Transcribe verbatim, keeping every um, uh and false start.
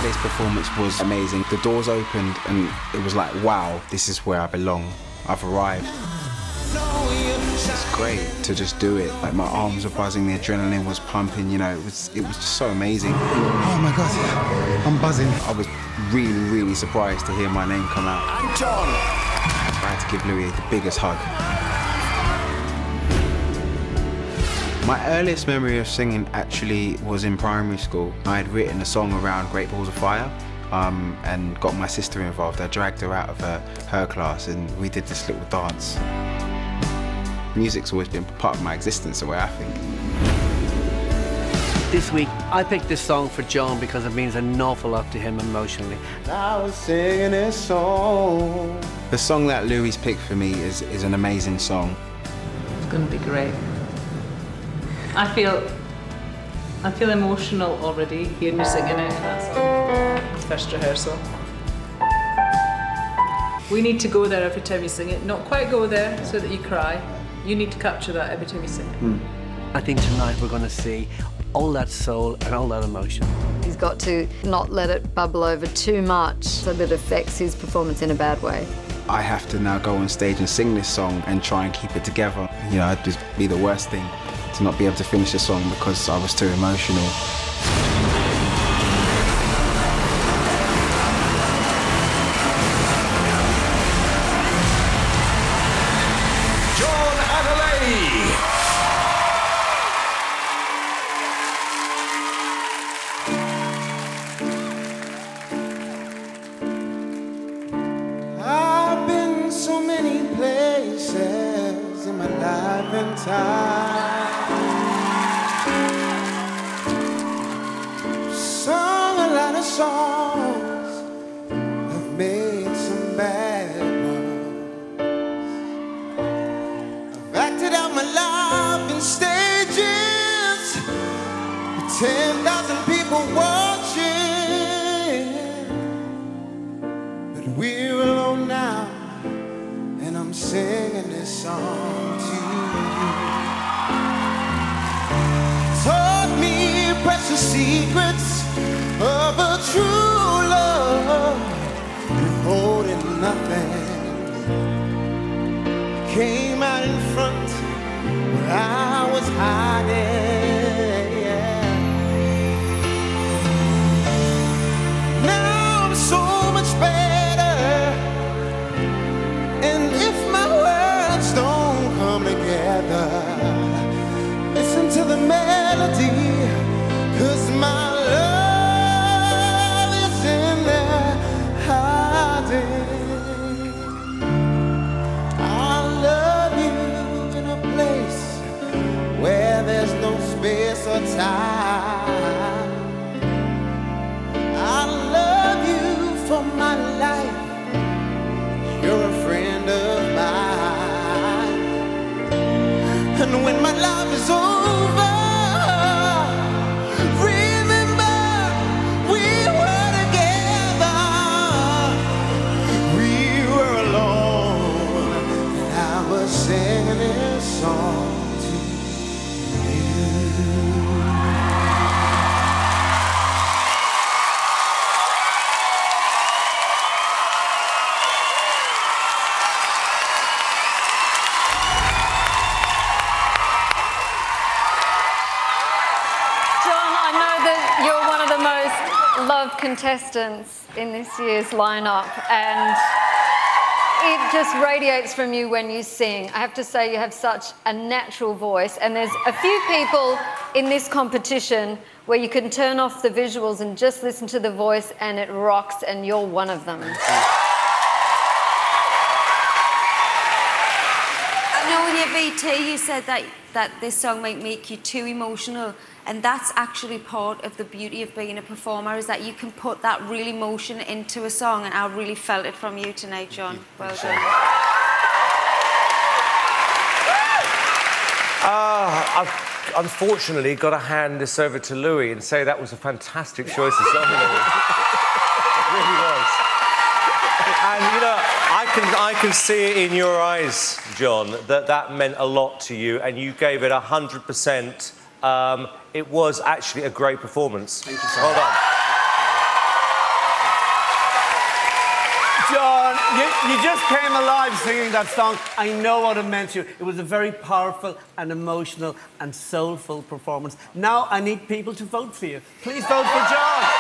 Friday's performance was amazing. The doors opened and it was like, wow, this is where I belong. I've arrived. It's great to just do it. Like, my arms were buzzing, the adrenaline was pumping, you know, it was, it was just so amazing. Oh my God, I'm buzzing. I was really, really surprised to hear my name come out. I'm John. I had to give Louis the biggest hug. My earliest memory of singing actually was in primary school. I had written a song around Great Balls of Fire um, and got my sister involved. I dragged her out of her, her class and we did this little dance. Music's always been part of my existence, the way I think. This week, I picked this song for John because it means an awful lot to him emotionally. I was singing this song. The song that Louis picked for me is, is an amazing song. It's going to be great. I feel, I feel emotional already hearing you singing it in that song. First rehearsal. We need to go there every time you sing it. Not quite go there so that you cry. You need to capture that every time you sing it. Mm. I think tonight we're going to see all that soul and all that emotion. He's got to not let it bubble over too much so that it affects his performance in a bad way. I have to now go on stage and sing this song and try and keep it together. You know, it'd just be the worst thing to not be able to finish the song because I was too emotional. John Adeleye. I've been so many places in my life and time. Sung a lot of songs, I've made some bad ones. I've acted out my life in stages with ten thousand people watching. But we're alone now, and I'm singing this song to you. Taught me precious secrets of a true love, holding nothing. Came out in front where I was hiding. Yeah. Now I'm so much better, and if my words don't come together, listen to the melody, 'cause my love is in there hiding. I love you in a place where there's no space or time. I love you for my life. You're a friend of mine. And when my life is over, singing this song to you. John, I know that you're one of the most loved contestants in this year's lineup, and it just radiates from you when you sing. I have to say, you have such a natural voice, and there's a few people in this competition where you can turn off the visuals and just listen to the voice and it rocks, and you're one of them. I know in your V T you said that, that this song might make you too emotional, and that's actually part of the beauty of being a performer, is that you can put that real emotion into a song, and I really felt it from you tonight, John. Well done. Uh, I've unfortunately got to hand this over to Louis and say that was a fantastic choice of song. It really was. And, you know, I can, I can see it in your eyes, John, that that meant a lot to you, and you gave it one hundred percent. Um, it was actually a great performance. Thank you so well much. done. you just came alive singing that song. I know what it meant to you. It was a very powerful and emotional and soulful performance. Now I need people to vote for you. Please vote for John.